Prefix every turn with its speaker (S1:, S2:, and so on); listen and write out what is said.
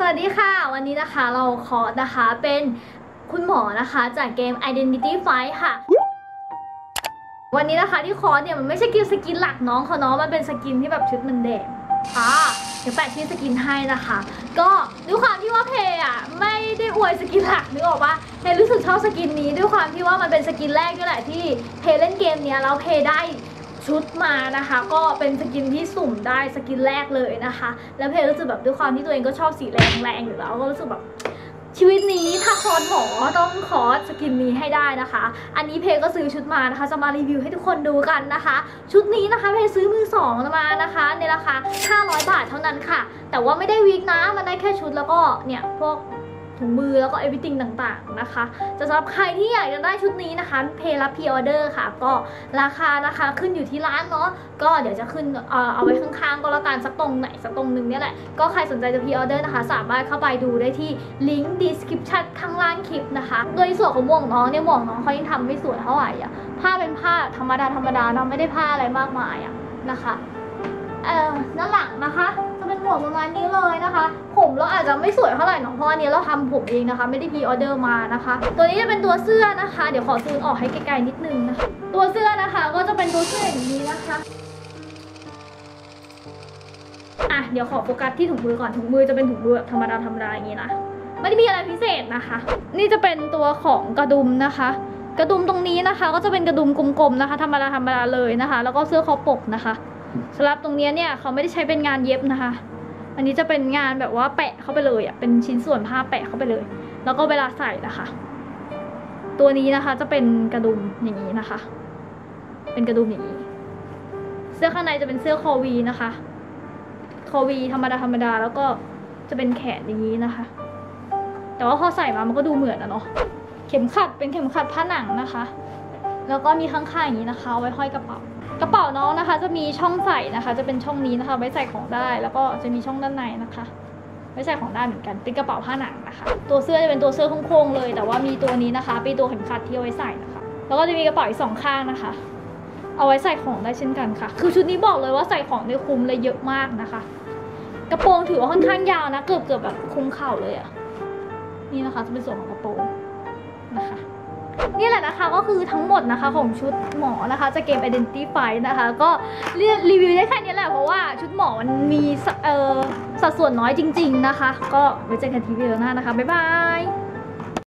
S1: วัสดีค่ะวันนี้นะคะเราคอร์สนะคะเป็นคุณหมอนะคะจากเกม Identity Fight ค่ะวันนี้นะคะที่คอร์สเนี่ยมันไม่ใช่สกินหลักน้องเขาเนาะมันเป็นสกินที่แบบชุดมันแดงเดี๋ยวแปะที่สกินให้นะคะก็ด้วยความที่ว่าเพย์ไม่ได้อวยสกินหลักนึกออกปะเพย์รู้สึกชอบสกินนี้ด้วยความที่ว่ามันเป็นสกินแรกด้วยแหละที่เพย์เล่นเกมเนี้ยแล้วเพย์ได้ชุดมานะคะก็เป็นสกินที่สุ่มได้สกินแรกเลยนะคะแล้วเพย์รู้สึกแบบด้วยความที่ตัวเองก็ชอบสีแรงอยู่แล้วก็รู้สึกแบบชีวิตนี้ถ้าคอร์สหมอต้องคอร์สสกินนี้ให้ได้นะคะอันนี้เพย์ก็ซื้อชุดมานะคะจะมารีวิวให้ทุกคนดูกันนะคะชุดนี้นะคะเพย์ซื้อมือ2มานะคะในราคา500 บาทเท่านั้นค่ะแต่ว่าไม่ได้วิกนะมันได้แค่ชุดแล้วก็เนี่ยพวกถุงมือแล้วก็ everything ต่างๆนะคะจะสำหรับใครที่อยากจะได้ชุดนี้นะคะเพย์รับพรีออเดอร์ค่ะก็ราคานะคะขึ้นอยู่ที่ร้านเนาะก็เดี๋ยวจะขึ้นเอาไว้ข้างๆก็แล้วกันสักตรงไหนสักตรงนึงเนี่ยแหละก็ใครสนใจจะพรีออเดอร์นะคะสามารถเข้าไปดูได้ที่ลิงก์ description ข้างล่างคลิปนะคะโดยส่วนของหมวกน้องเนี่ยหมวกน้องเขายังทำไม่สวยเท่าไหร่ผ้าเป็นผ้าธรรมดาเนาะไม่ได้ผ้าอะไรมากมายนะคะด้านหลังนะคะจะเป็นหมวกประมาณนี้เลยนะคะผมเราอาจจะไม่สวยเท่าไหร่หรอกเพราะอันนี้เราทำผมเองนะคะไม่ได้พรีออเดอร์มานะคะตัวนี้จะเป็นตัวเสื้อนะคะเดี๋ยวขอซูมออกให้ไกลๆนิดนึงนะคะตัวเสื้อนะคะก็จะเป็นตัวเสื้ออย่างนี้นะคะเดี๋ยวขอโฟกัสที่ถุงมือก่อนถุงมือจะเป็นถุงมือแบบธรรมดาอย่างนี้นะไม่ได้มีอะไรพิเศษนะคะนี่จะเป็นตัวของกระดุมนะคะกระดุมตรงนี้นะคะก็จะเป็นกระดุมกลมๆนะคะธรรมดาเลยนะคะแล้วก็เสื้อคอปกนะคะสำหรับตรงนี้เนี่ยเขาไม่ได้ใช้เป็นงานเย็บนะคะอันนี้จะเป็นงานแบบว่าแปะเข้าไปเลยเป็นชิ้นส่วนผ้าแปะเข้าไปเลยแล้วก็เวลาใส่นะคะตัวนี้นะคะจะเป็นกระดุมอย่างนี้นะคะเป็นกระดุมอย่างนี้เสื้อข้างในจะเป็นเสื้อคอวีนะคะคอวีธรรมดาแล้วก็จะเป็นแขนอย่างนี้นะคะแต่ว่าพอใส่มามันก็ดูเหมือนเนาะเข็มขัดเป็นเข็มขัดผ้าหนังนะคะแล้วก็มีข้างๆอย่างนี้นะคะไว้ห้อยกระเป๋าน้องนะคะจะมีช่องใส่นะคะจะเป็นช่องนี้นะคะไว้ใส่ของได้แล้วก็จะมีช่องด้านในนะคะไว้ใส่ของได้เหมือนกันเป็นกระเป๋าผ้าหนังนะคะตัวเสื้อจะเป็นตัวเสื้อโค้งๆเลยแต่ว่ามีตัวนี้นะคะเป็นตัวเข็มขัดที่เอาไว้ใส่นะคะแล้วก็จะมีกระเป๋าอีก2 ข้างนะคะเอาไว้ใส่ของได้เช่นกันค่ะคือชุดนี้บอกเลยว่าใส่ของได้คุ้มเลยเยอะมากนะคะกระโปรงถือว่าค่อนข้างยาวนะเกือบแบบคุมเข่าเลยนี่นะคะจะเป็นส่วนของกระโปรงนะคะนี่แหละนะคะก็คือทั้งหมดนะคะของชุดหมอนะคะจะเกม Identity Fight นะคะก็รีวิวได้แค่นี้แหละเพราะว่าชุดหมอมันมีสัดส่วนน้อยจริงๆนะคะก็ไว้เจอกันทีวีหน้านะคะบ๊ายบาย